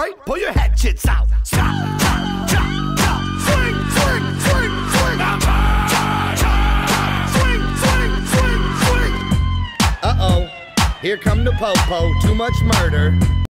right, pull your hatchets out. Chop, chop, chop, chop. Swing, swing, swing, swing. Swing, swing, swing, swing. Uh-oh, here come the po-po, too much murder.